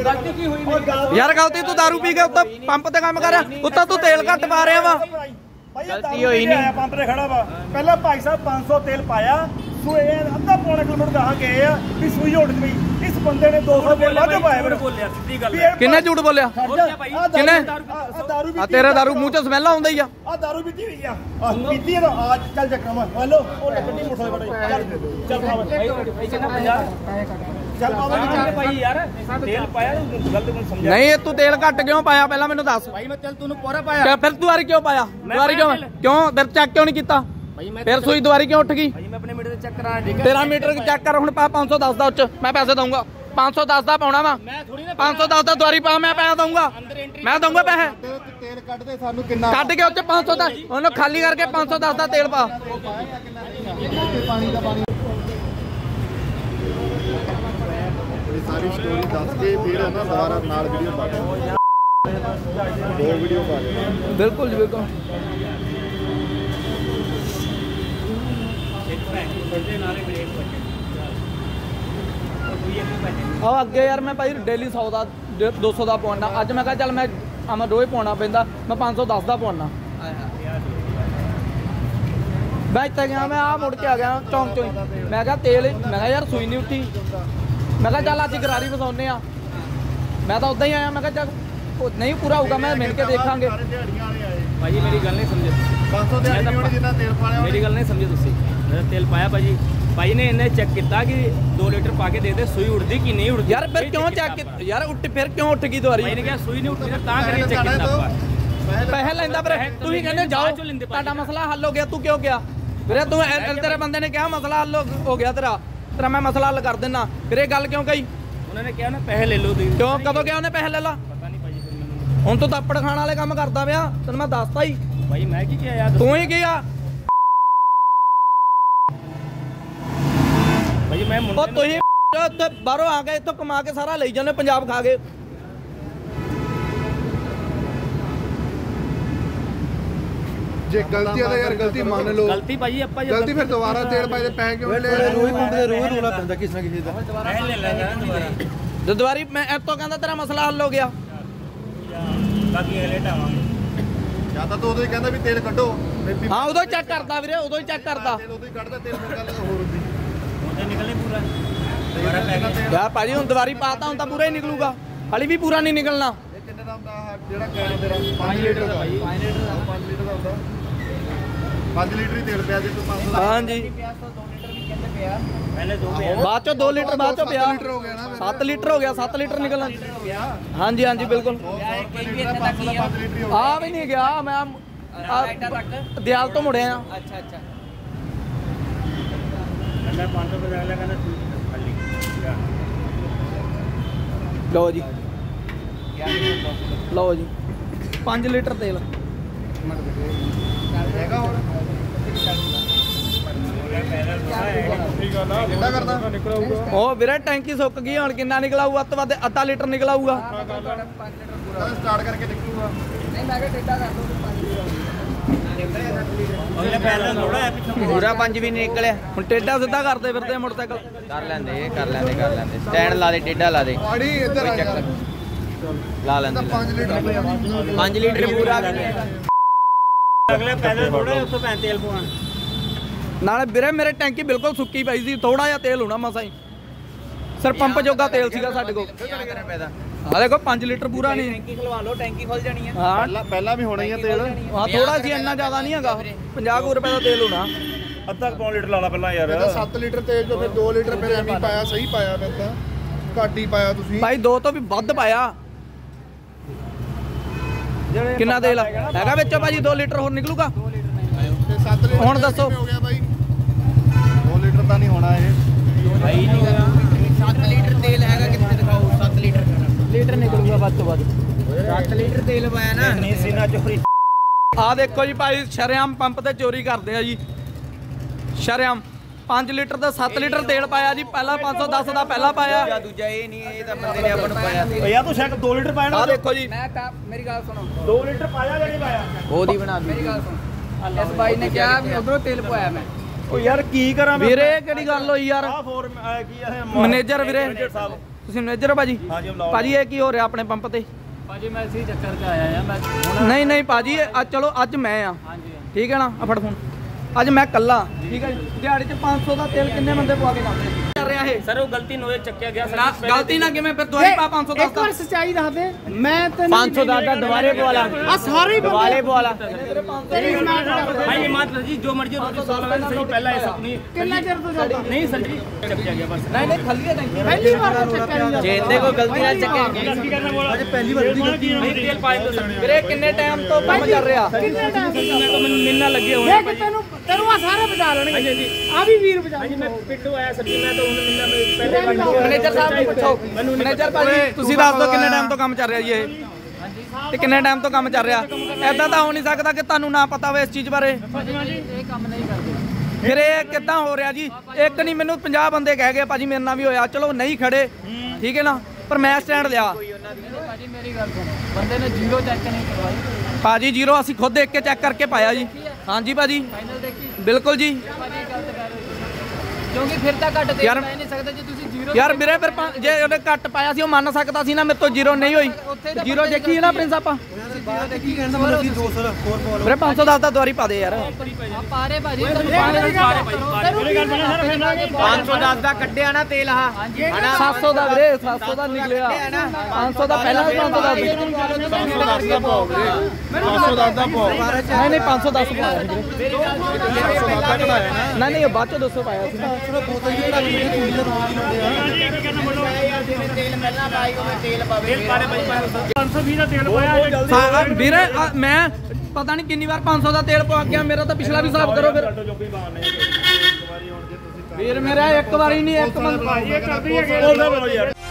यार गलती तू दारू पी के उत्ते पंप ते काम कर उत्ते तू तेल घट पा रहा वा गलती होई नहीं पंप ते खड़ा वा पहले भाई साहब 500 तेल पाया अद्धा पौने किलोमीटर कहा गए भी सुई उड़ गई इस बंदे ने 200 तेल वाधे पाया किन्ने झूठ बोलिया किन्ने तेरे दारू मुंह च स्मैल आउंदी आ दारू पीती हुई आ पीती है तो आज चल चक्का मार हेलो ओ गड्डी मोटरसाइकिल चल चल भाई यार तेल पाया गलत मैं समझा नहीं तू तेल घट क्यों पाया पहला मेनू दस भाई मैं तेल तूने पूरा पाया फिर दुआरी क्यों पाया दुआरी क्यों फिर चेक क्यों नहीं कीता फिर सुई दुआरी क्यों उठ गई मैं अपने मीटर चेक करा तेरा मीटर चेक कर हुण पा 510 दा उच्च मैं पैसे दूंगा 510 दा पाउणा वा 510 दा दुआरी पा मैं पैसे दूंगा मैं दूंगा पैसे तेल ਕੱਢ ਦੇ ਸਾਨੂੰ ਕਿੰਨਾ ਕੱਢ ਕੇ ਉੱਚ 500 ਦਾ ਉਹਨੂੰ ਖਾਲੀ ਕਰਕੇ 510 ਦਾ ਤੇਲ ਪਾ ਪਾਣੀ ਦਾ ਪਾਣੀ सारी स्टोरी दस के फिर है ना दोबारा नाल वीडियो पा दो वीडियो पा बिल्कुल जी बिल्कुल अगे यार मैं भाई डेली 100 का 200 का पाना अज मैं चल मैं रोज पाना पैंदा मैं 510 का पाना मैं इतना गया मैं आ मुड़ के आ गया चौंक चो मैं कहा तेल मैं यार सुई नहीं उठी मैं कहा चल अज गरारी फसाने मैं तो उदा ही आया मैं चल नहीं पूरा होगा मैं मिल के देखांगे भाजी मेरी गल नहीं समझे मेरी गल नहीं समझे तुसी मेरा तेल पाया भाजी भाई ने इन्हें चेक किया कि 2 लीटर पा के दे दे सुई उड़ती कि नहीं उड़ती यार फिर क्यों चेक यार उठ फिर क्यों उठ गई दुआरी भाई ने कहा सुई नहीं उठती तां करके चेक किया पैसे लेंदा फिर तू ही कहने जाओ ਤੁਹਾਡਾ मसला हल हो गया तू क्यों गया ਵੀਰੇ तू तेरे बंदे ने कहा मसला हल हो गया तेरा मैं मसला हल कर देना फिर ये गल क्यों कही उन्होंने कहा ना पैसे ले लो क्यों कदों क्या उन्हें पैसे ले ला ਹੁਣ ਤੂੰ ਤੱਪੜ ਖਾਣ ਵਾਲੇ ਕੰਮ ਕਰਦਾ ਪਿਆ ਤੈਨੂੰ ਮੈਂ ਦੱਸਤਾ ਹੀ ਭਾਈ ਮੈਂ ਕੀ ਕਿਹਾ ਯਾਰ ਤੂੰ ਹੀ ਕਿਹਾ ਭਾਈ ਮੈਂ ਉਹ ਤੁਸੀਂ ਉੱਥੇ ਬਾਹਰੋਂ ਆ ਕੇ ਇੱਥੋਂ ਕਮਾ ਕੇ ਸਾਰਾ ਲਈ ਜਾਂਦੇ ਪੰਜਾਬ ਖਾ ਕੇ ਜੇ ਗਲਤੀ ਹੈ ਤਾਂ ਯਾਰ ਗਲਤੀ ਮੰਨ ਲਓ ਗਲਤੀ ਭਾਈ ਆਪਾਂ ਗਲਤੀ ਫਿਰ ਦੁਬਾਰਾ ਤੇਲ ਪਾਏ ਤੇ ਪੈ ਕਿਉਂ ਲੈ ਰੋਜ਼ ਪੰਪ ਦੇ ਰੋਜ਼ ਰੋਲਾ ਪੈਂਦਾ ਕਿਸੇ ਨਾ ਕਿਸੇ ਦਾ ਪੈਸੇ ਲੈ ਲੈਣਾ ਦੁਬਾਰਾ ਦੁਆਰੀ ਮੈਂ ਇੱਥੋਂ ਕਹਿੰਦਾ ਤੇਰਾ ਮਸਲਾ ਹੱਲ ਹੋ ਗਿਆ ਬਾਕੀ ਲੇਟ ਆਵਾਂਗੇ ਜਾਂ ਤਾਂ ਤੂੰ ਉਦੋਂ ਹੀ ਕਹਿੰਦਾ ਵੀ ਤੇਲ ਕੱਢੋ ਹਾਂ ਉਦੋਂ ਹੀ ਚੈੱਕ ਕਰਦਾ ਵੀਰੇ ਉਦੋਂ ਹੀ ਚੈੱਕ ਕਰਦਾ ਤੇਲ ਉਦੋਂ ਹੀ ਕੱਢਦਾ ਤੇਲ ਫਿਰ ਗੱਲ ਹੋਰ ਹੁੰਦੀ ਉਹਦੇ ਨਿਕਲੇ ਪੂਰਾ ਦੁਬਾਰਾ ਪੈ ਗਿਆ ਯਾਰ ਭਾਜੀ ਹੁਣ ਦੁਆਰੀ ਪਾਤਾ ਹੁਣ ਤਾਂ ਪੂਰਾ ਹੀ ਨਿਕਲੂਗਾ ਹਾਲੀ ਵੀ ਪੂਰਾ ਨਹੀਂ ਨਿਕਲਣਾ ਇਹ ਕਿੰਨੇ ਦਾ ਹੁੰਦਾ ਜਿਹੜਾ ਕਹਿਣਾ ਤੇਰਾ 5 ਲੀਟਰ ਦਾ 5 ਲੀਟਰ ਦਾ 5 ਲੀਟਰ ਦਾ ਹੁੰਦਾ 5 ਲੀਟਰ ਹੀ ਤੇਲ ਪਿਆ ਜੇ ਤੂੰ 500 ਦਾ ਹਾਂਜੀ 2 ਲੀਟਰ ਵੀ ਕਹਿੰਦੇ ਪਿਆ ਪਹਿਲੇ 2 ਪਿਆ ਬਾਅਦ ਚੋਂ 2 ਲੀਟਰ ਬਾਅਦ ਚੋਂ ਪਿਆ 7 ਲੀਟਰ ਹੋ ਗਿਆ ਨਾ 7 ਲੀਟਰ ਹੋ ਗਿਆ 7 ਲੀਟਰ ਨਿਕਲਣਾ ਹਾਂਜੀ ਹਾਂਜੀ ਬਿਲਕੁਲ ਆ ਵੀ ਨਹੀਂ ਗਿਆ ਮੈਂ ਦਿਆਲ ਤੋਂ ਮੁੜਿਆ ਅੱਛਾ ਅੱਛਾ ਕਹਿੰਦਾ 500 ਰੁਪਏ ਲੈ ਕਹਿੰਦਾ ਖਾਲੀ ਲਓ ਜੀ ਲਓ ਜੀ 5 ਲੀਟਰ ਤੇਲ ਹੈਗਾ ਹੋਰ ਕਿੰਨਾ ਕਰਦਾ ਉਹ ਵੀਰੇ ਟੈਂਕੀ ਸੁੱਕ ਗਈ ਹੁਣ ਕਿੰਨਾ ਨਿਕਲਾਊਗਾ ਵੱਧ ਤੋਂ ਵੱਧ ਅੱਧਾ ਲੀਟਰ ਨਿਕਲਾਊਗਾ ਸਟਾਰਟ ਕਰਕੇ ਨਿਕਲੂਗਾ ਨਹੀਂ ਮੈਂ ਕਿਹਾ ਟੇਡਾ ਕਰ ਦੋ 5 ਲੀਟਰ ਪਹਿਲਾਂ ਥੋੜਾ ਹੈ ਪਿੱਛੋਂ ਪੂਰਾ 5 ਵੀ ਨਹੀਂ ਨਿਕਲਿਆ ਹੁਣ ਟੇਡਾ ਸਿੱਧਾ ਕਰਦੇ ਫਿਰਦੇ ਮੋਟਰਸਾਈਕਲ ਕਰ ਲੈਂਦੇ ਸਟੈਂਡ ਲਾ ਦੇ ਟੇਡਾ ਲਾ ਦੇ ਪਾਣੀ ਇੱਧਰ ਆ ਗਿਆ ਲਾ ਲੈਂਦੇ 5 ਲੀਟਰ 5 ਲੀਟਰ ਪੂਰਾ ਵੀ ਨਹੀਂ ਅਗਲੇ ਪੈਦਲ ਥੋੜੇ ਉੱਥੇ ਭੈਣ ਤੇਲ ਪਵਾਉਣ ਨਾਲੇ ਵੀਰੇ ਮੇਰੇ ਟੈਂਕੀ ਬਿਲਕੁਲ ਸੁੱਕੀ ਪਈ ਸੀ ਥੋੜਾ ਜਿਹਾ ਤੇਲ ਹੋਣਾ ਮਸਾਂ ਹੀ ਸਿਰ ਪੰਪ ਜੋਗਾ ਤੇਲ ਸੀਗਾ ਸਾਡੇ ਕੋਲ ਆ ਦੇਖੋ 5 ਲੀਟਰ ਪੂਰਾ ਨਹੀਂ ਟੈਂਕੀ ਖਲਵਾ ਲਓ ਟੈਂਕੀ ਖੁੱਲ ਜਾਣੀ ਹੈ ਹਾਂ ਪਹਿਲਾਂ ਵੀ ਹੋਣਾ ਹੀ ਆ ਤੇਲ ਹਾਂ ਥੋੜਾ ਸੀ ਇੰਨਾ ਜ਼ਿਆਦਾ ਨਹੀਂ ਹੈਗਾ 50 ਰੁਪਏ ਦਾ ਤੇਲ ਹੋਣਾ ਅੱਧਾ ਪੌਣ ਲੀਟਰ ਲਾ ਲਾ ਪਹਿਲਾਂ ਯਾਰ ਇਹਦਾ 7 ਲੀਟਰ ਤੇਲ ਚੋਂ ਫਿਰ 2 ਲੀਟਰ ਫਿਰ ਐਵੇਂ ਪਾਇਆ ਸਹੀ ਪਾਇਆ ਫਿਰ ਤਾਂ ਘੱਟ ਹੀ ਪਾਇਆ ਤੁਸੀਂ ਭਾਈ 2 ਤੋਂ ਵੀ ਵੱਧ ਪਾਇਆ ਕਿੰਨਾ ਤੇਲ ਹੈਗਾ ਵਿੱਚੋਂ ਭਾਜੀ 2 ਲੀਟਰ ਹੋਰ ਨਿਕਲੂਗਾ ਤੇ 7 ਲੀਟਰ ਹੁਣ ਦੱਸੋ ਹੋ ਗਿਆ ਬਾਈ 2 ਲੀਟਰ ਤਾਂ ਨਹੀਂ ਹੋਣਾ ਇਹ ਭਾਈ ਨਹੀਂ ਹੋਇਆ 7 ਲੀਟਰ ਤੇਲ ਹੈਗਾ ਕਿੱਥੇ ਦਿਖਾਓ 7 ਲੀਟਰ ਨਿਕਲੂਗਾ ਵੱਧ ਤੋਂ ਵੱਧ 7 ਲੀਟਰ ਤੇਲ ਪਾਇਆ ਨਾ ਨਹੀਂ ਸੀਨਾ ਚੋਰੀ ਆ ਦੇਖੋ ਜੀ ਭਾਈ ਸ਼ਰੇਆਮ ਪੰਪ ਤੇ ਚੋਰੀ ਕਰਦੇ ਆ ਜੀ ਸ਼ਰੇਆਮ 5 ਲੀਟਰ ਦਾ 7 ਲੀਟਰ ਤੇਲ ਪਾਇਆ ਜੀ ਪਹਿਲਾਂ 510 ਦਾ ਪਹਿਲਾਂ ਪਾਇਆ ਦੂਜਾ ਇਹ ਨਹੀਂ ਇਹ ਤਾਂ ਬੰਦੇ ਨੇ ਆਪਾਂ ਨੂੰ ਪਾਇਆ ਓ ਯਾਰ ਤੂੰ ਸ਼ਾਇਦ 2 ਲੀਟਰ ਪਾਇਆ ਨਾ ਆ ਦੇਖੋ ਜੀ ਮੈਂ ਤਾਂ ਮੇਰੀ ਗੱਲ ਸੁਣੋ 2 ਲੀਟਰ ਪਾਇਆ ਜਾਂ ਨਹੀਂ ਪਾਇਆ ਉਹਦੀ ਬਣਾ ਮੇਰੀ ਗੱਲ ਸੁਣ ਇਸ ਬਾਈ ਨੇ ਕਿਹਾ ਵੀ ਉਧਰੋਂ ਤੇਲ ਪਾਇਆ ਮੈਂ ਓ ਯਾਰ ਕੀ ਕਰਾਂ ਮੈਂ ਵੀਰੇ ਕਿਹੜੀ ਗੱਲ ਹੋਈ ਯਾਰ ਆ ਫੋਰ ਕੀ ਆ ਮੈਨੇਜਰ ਵੀਰੇ ਤੁਸੀਂ ਮੈਨੇਜਰ ਹੋ ਭਾਜੀ? ਹਾਂਜੀ ਬੁਲਾਓ ਭਾਜੀ ਇਹ ਕੀ ਹੋ ਰਿਹਾ ਆਪਣੇ ਪੰਪ ਤੇ? ਭਾਜੀ ਮੈਂ ਇਸੇ ਚੱਕਰ 'ਚ ਆਇਆ ਆ ਮੈਂ ਨਹੀਂ ਨਹੀਂ ਭਾਜੀ ਅੱਜ ਚਲੋ ਅੱਜ ਮੈਂ ਆ ਹਾਂਜੀ ਠੀਕ ਹੈ ਨਾ ਆ ਫੜ ਫੋਨ ਅੱਜ ਮੈਂ ਕੱਲਾ ਠੀਕ ਹੈ ਜੀ ਦਿਹਾੜੀ 'ਚ 500 ਦਾ ਤੇਲ ਕਿੰਨੇ ਬੰਦੇ ਪਵਾ ਕੇ ਲਾਉਂਦੇ ਕਰ ਰਿਹਾ ਇਹ ਸਰ ਉਹ ਗਲਤੀ ਨੋਏ ਚੱਕਿਆ ਗਿਆ ਨਾ ਗਲਤੀ ਨਾ ਕਿਵੇਂ ਫਿਰ ਦੁਆਰੀ ਪਾ 500 ਦਾ ਇੱਕ ਵਾਰ ਸੱਚਾਈ ਦੱਸ ਦੇ ਮੈਂ ਤੈਨੂੰ 500 ਦਾ ਦੁਬਾਰੇ ਪਵਾ ਲਾ ਆ ਸਾਰੇ ਦੁਬਾਰੇ ਪਵਾ ਲਾ ਭਾਈ ਮਾਤ ਜੀ ਜੋ ਮਰਜ਼ੀ ਰੋਟੀ ਸੋਲਵੇਂ ਸਹੀ ਪਹਿਲਾਂ ਇਹ ਆਪਣੀ ਕਿੰਨਾ ਚਿਰ ਤੋਂ ਚੱਲਦਾ ਨਹੀਂ ਸਰ ਜੀ ਚੱਕਿਆ ਗਿਆ ਬਸ ਨਹੀਂ ਨਹੀਂ ਖੱਲੀ ਹੈ ਟੈਂਕੀ ਪਹਿਲੀ ਵਾਰ ਤਾਂ ਚੱਕਿਆ ਨਹੀਂ ਜੇ ਇਹਦੇ ਕੋਈ ਗਲਤੀ ਨਾਲ ਚੱਕਿਆ ਅੱਜ ਪਹਿਲੀ ਵਾਰ ਦੀ ਗਲਤੀ ਨਹੀਂ ਤੇਲ ਪਾਏ ਦੋ ਸਰ ਵੀਰੇ ਕਿੰਨੇ ਟਾਈਮ ਤੋਂ ਕੰਮ ਚੱਲ ਰਿਹਾ ਕਿੰਨੇ ਟਾਈਮ ਤੋਂ ਮੈਂ ਮੈਨੂੰ ਮਿਲਣਾ ਲੱਗੇ ਹੋਏ ਦੇਖ ਤੈਨੂੰ ਆ ਸਾਰੇ ਬਚਾ ਲੈਣਗੇ ਆ ਵੀ ਵੀਰ ਬਚਾ ਹਾਂਜੀ ਮੈਂ ਪਿੱਟੂ ਆਇਆ ਸਰ ਜੀ ਮੈਂ ਤਾਂ ਹੁਣ ਮਿਲਣਾ ਪਹਿਲੇ ਮੈਨੇਜਰ ਸਾਹਿਬ ਨੂੰ ਪੁੱਛੋ ਮੈਨੇਜਰ ਭਾਜੀ ਤੁਸੀਂ ਦੱਸ ਦਿਓ ਕਿੰਨੇ ਟਾਈਮ ਤੋਂ ਕੰਮ ਚੱਲ ਰਿਹਾ ਜੀ ਇਹ ਤੇ ਕਿੰਨੇ ਟਾਈਮ ਤੋਂ ਕੰਮ ਚੱਲ ਰਿਹਾ ਐਦਾਂ ਤਾਂ ਹੋ ਨਹੀਂ ਸਕਦਾ ਕਿ ਤੁਹਾਨੂੰ ਨਾ ਪਤਾ ਹੋਵੇ ਇਸ ਚੀਜ਼ ਬਾਰੇ ਇਹ ਕੰਮ ਨਹੀਂ ਕਰਦੇ ਫਿਰ ਇਹ ਕਿੱਦਾਂ ਹੋ ਰਿਹਾ ਜੀ ਇੱਕ ਨਹੀਂ ਮੈਨੂੰ 50 ਬੰਦੇ ਕਹਿ ਗਏ ਭਾਜੀ ਮੇਰੇ ਨਾਲ ਵੀ ਹੋਇਆ ਚਲੋ ਨਹੀਂ ਖੜੇ ਠੀਕ ਹੈ ਨਾ ਪਰ ਮੈਂ ਸਟੈਂਡ ਲਿਆ ਭਾਜੀ ਮੇਰੀ ਗੱਲ ਸੁਣੋ ਬੰਦੇ ਨੇ ਜ਼ੀਰੋ ਚੈੱਕ ਨਹੀਂ ਕਰਵਾਈ ਭਾਜੀ ਜ਼ੀਰੋ ਅਸੀਂ ਖੁਦ ਦੇਖ ਕੇ ਚੈੱਕ ਕਰਕੇ ਪਾਇਆ ਜੀ ਹਾਂਜੀ ਭਾਜੀ ਫਾਈਨਲ ਦੇਖੀ ਬਿਲਕੁਲ ਜੀ ਭਾਜੀ ਗਲਤ ਕਰ ਰਹੇ ਕਿਉਂਕਿ ਫਿਰ ਤਾਂ ਘੱਟ ਤੇਲ ਯਾਰ- ਪੈ ਨਹੀਂ ਸਕਦਾ ਜੇ ਤੁਸੀਂ ਜ਼ੀਰੋ ਯਾਰ ਵੀਰੇ ਫਿਰ ਜੇ ਉਹਨੇ ਘੱਟ ਪਾਇਆ ਸੀ ਉਹ ਮੰਨ ਸਕਦਾ ਸੀ ਨਾ ਮੇਰੇ ਤੋਂ ਜ਼ੀਰੋ ਨਹੀਂ ਹੋਈ ਜ਼ੀਰੋ ਦੇਖੀ ਨਾ ਪ੍ਰਿੰਸ ਆਪਾਂ ਵੀਰੇ 510 ਦਾ ਦੁਆਰੀ ਪਾ ਦੇ ਯਾਰ ਆ ਪਾਰੇ ਭਾਜੀ ਤੁਹਾਨੂੰ ਪਾਰੇ ਭਾਜੀ 510 ਦਾ ਕੱਢਿਆ ਨਾ ਤੇਲ ਆ 700 ਦਾ ਵੀਰੇ 700 ਦਾ ਨਿਕਲਿਆ 500 ਦਾ ਪਹਿਲਾਂ 510 ਦਾ 510 ਦਾ ਪਾਓ ਵੀਰੇ 510 ਦਾ ਪਾਓ ਨਹੀਂ ਨਹੀਂ 510 ਪਾਇਆ ਸੀ ਵੀਰੇ 510 ਦਾ ਕਢਾਇਆ ਨਾ ਨਹੀਂ ਨਹੀਂ ਉਹ ਬਾਅਦ ਚ 200 ਪਾਇਆ ਸੀ ਤੇਲ ਪਾਰੇ ਭਾਈ 520 ਦਾ ਤੇਲ ਪਾਇਆ ਵੀਰੇ ਮੈਂ ਪਤਾ ਨਹੀਂ ਕਿੰਨੀ ਵਾਰ 500 ਦਾ ਤੇਲ ਪਵਾ ਗਿਆ ਮੇਰਾ ਤਾਂ ਪਿਛਲਾ ਵੀ ਹਿਸਾਬ ਕਰੋ ਫਿਰ ਵੀਰ ਮੇਰਾ ਇੱਕ ਵਾਰੀ ਨਹੀਂ ਇੱਕ ਬੰਦਾ ਭਾਈ ਇਹ ਕਰਦੀ ਹੈ ਯਾਰ